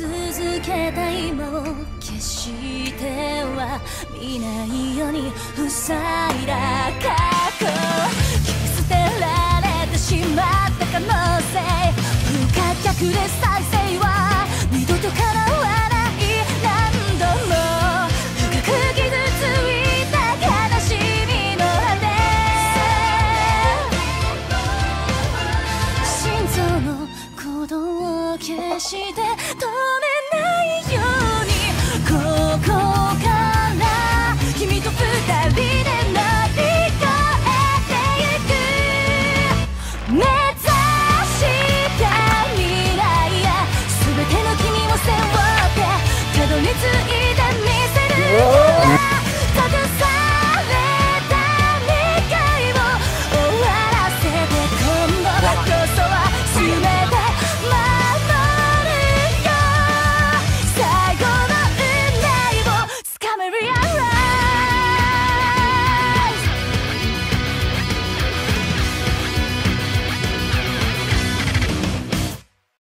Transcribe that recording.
続けた今を決しては見ないように塞いだ過去、切り捨てられてしまった可能性、不可逆で再生